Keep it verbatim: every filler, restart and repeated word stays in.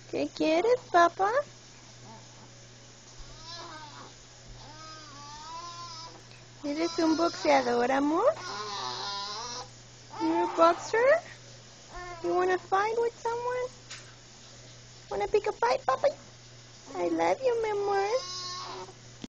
¿Qué quieres, papá? ¿Eres un boxeador, amor? You're a boxer? You wanna fight with someone? Wanna pick a fight, papi? I love you, mi amor.